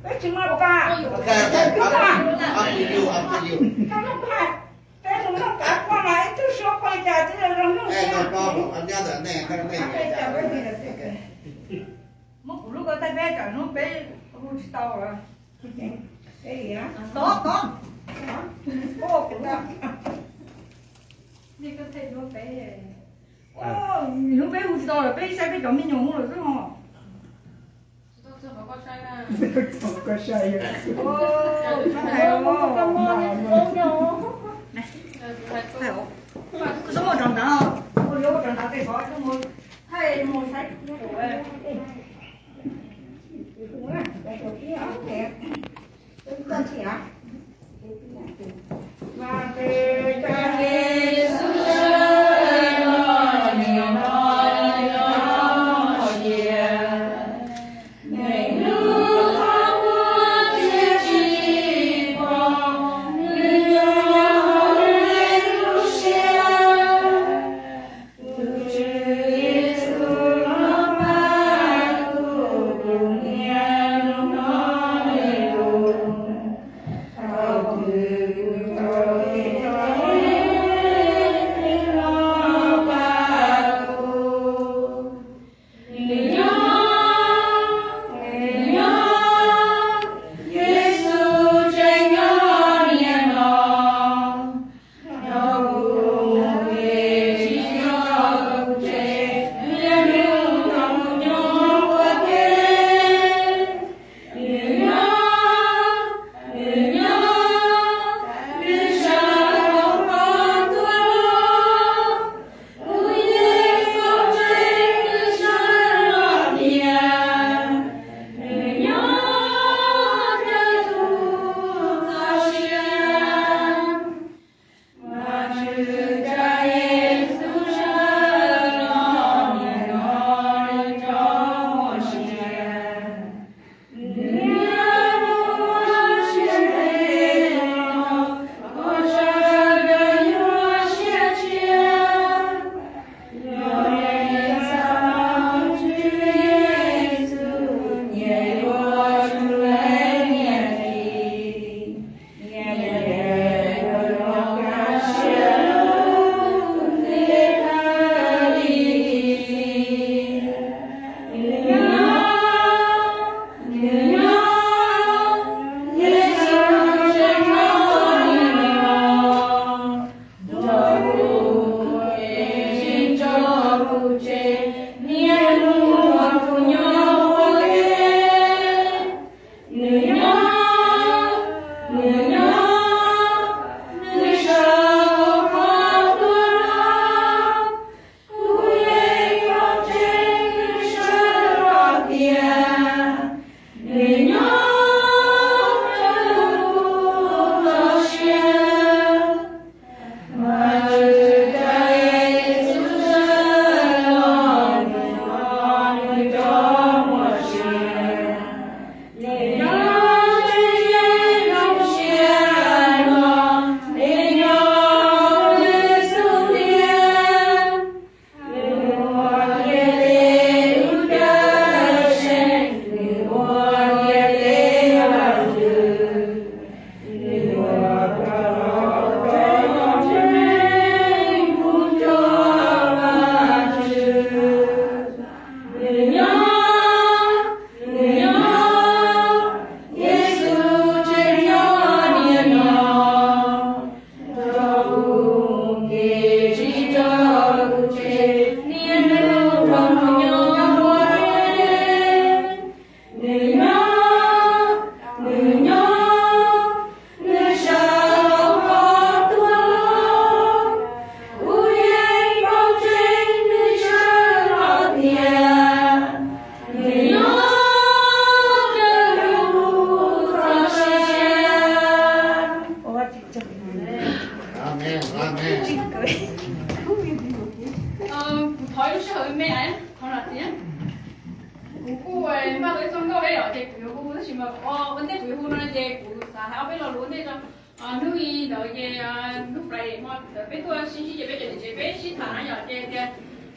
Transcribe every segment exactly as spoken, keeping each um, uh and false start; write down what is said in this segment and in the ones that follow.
cái chừng nào cả ok ok up to you up to you cái nó cả cái nó nó cả qua lại tôi số quay trả thì là nó eh no problem anh nhớ rồi nè cái này mất lúc ở tay bé cả nó bé không tao rồi cái gì á có có có cũng đó đi có thấy nó bé ô nó bé không tao rồi bé sai bé chọn mình dùng rồi đúng không có sai à có sai à ô phải không cảm ơn cô nhiều này phải không số một tròn đó cô vô tròn đó thì có số một hay một sách của em cũng là cái đầu tiên đẹp tên chị ạ và về cha Giêsu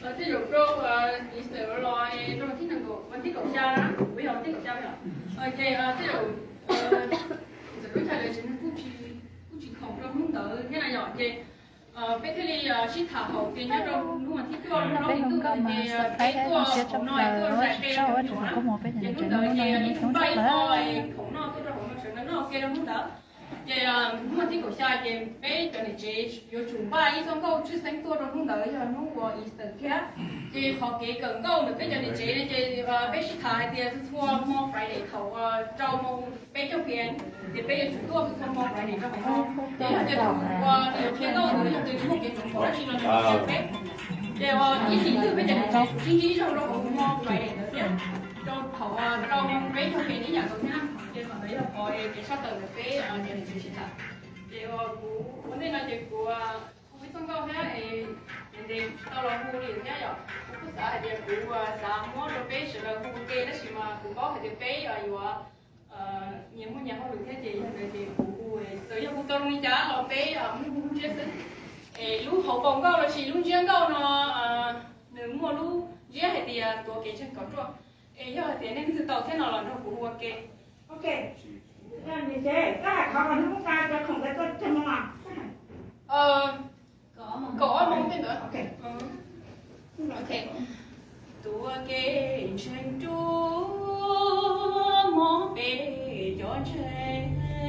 ờ ví dụ pro ý sở loại trong một thiết năng của vấn thiết cộng xa đó bây giờ thiết cộng xa bây giờ ok ví dụ sẽ đối thay lời chính cũng chỉ cũng chỉ không trong hướng tới thế này nhỏ ok bé thế thì ship thả hậu thì nhớ trong lúc mà thiết cơ nó bé không có mà sợ thấy đấy nó sẽ trong lời sau ấy thì có một cái hình trạng nó nói nó không chắc là khổng nó tôi ra khổng nó sẽ nó ok trong hướng đó thì lúc mà thiết của xa thì bé cho này chế có chúng ba ý xong câu chứ sáng tôi trong hướng đó giờ nó qua Easter kia thì họ kể cần câu được bé cho này chế thì bé ship thả thì xua mua Friday thầu trâu mua bé cho tiền thì bé chúng tôi cũng mua Friday cho phải không thì cái qua điều kiện câu thì từ lúc cái chúng tôi chỉ là một bé thì ý chính từ bé cho này chế chính trong đó cũng mua Friday nữa nhé trong thầu trong bé cho tiền đi nhà tôi nhá thì mà đấy là có cái shop từ bé cho này chế ship thả thì của vấn đề là chuyện của không biết xong câu ha thì thì tao là mua liền nhá rồi cũng có xã thì của xã mua rồi bé sẽ là mua kia đó chỉ mà cũng có thì bé ởอยู่nhiều mua nhà không được thế gì rồi thì của tự nhiên của tôi đi trả là bé ở mua chết đấy lúc hậu bồng câu là chỉ lúc riêng câu nó nếu mua lúc riêng thìตัวcái chân có chỗ giờ thì nên từ tàu thế nào là nó cũng ok ok làm gì chứ cái họ còn không ra cho không phải có chân không à ờ có mong cái nữa ok ok tua kê trên chúa mong bề cho trẻ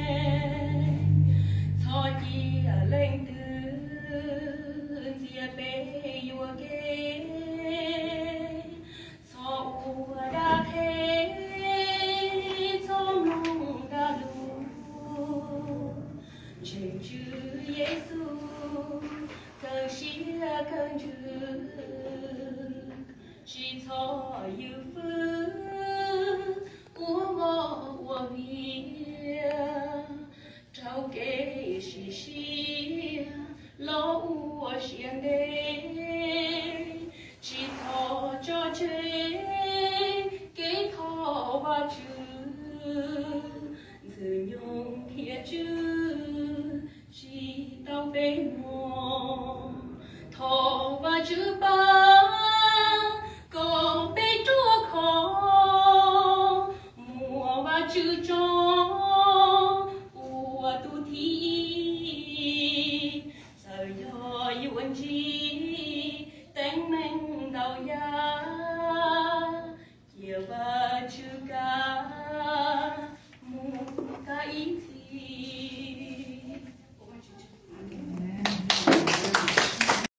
thôi chi lên thứ chia bề vua kê so u đã thế so mong đã đủ trên chữ Giêsu更是更知，是错有分，我我我命，找给是是，老我先的，是错着这，给他把主，自用贴主。chỉ tao bên mò thọ và chữ ba